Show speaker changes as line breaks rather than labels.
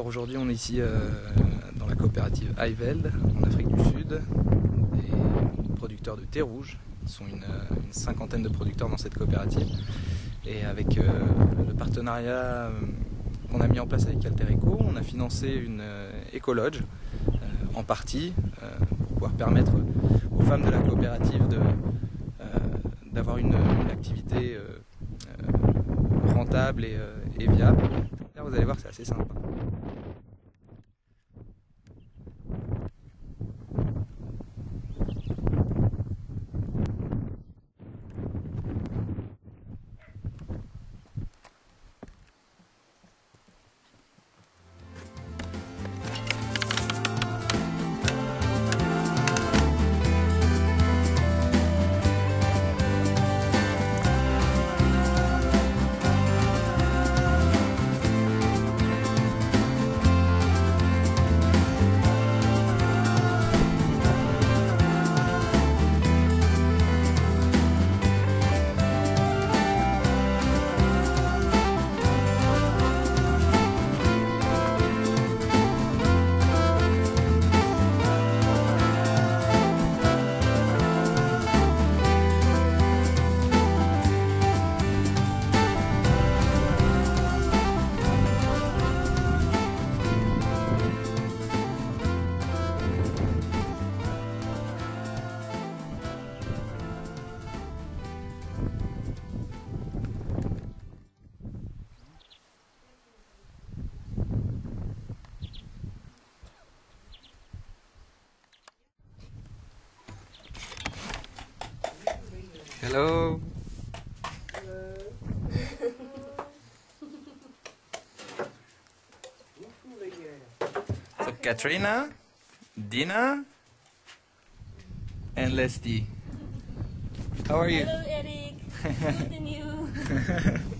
Alors aujourd'hui on est ici dans la coopérative Highveld en Afrique du Sud, des producteurs de thé rouge. Ils sont une cinquantaine de producteurs dans cette coopérative et avec le partenariat qu'on a mis en place avec Alter Eco, on a financé une écolodge en partie pour pouvoir permettre aux femmes de la coopérative d'avoir une activité rentable et viable. Là, vous allez voir, c'est assez sympa. Hello. So Katrina, Dina, and Leslie. How are you?
Hello, Eric. Good and you?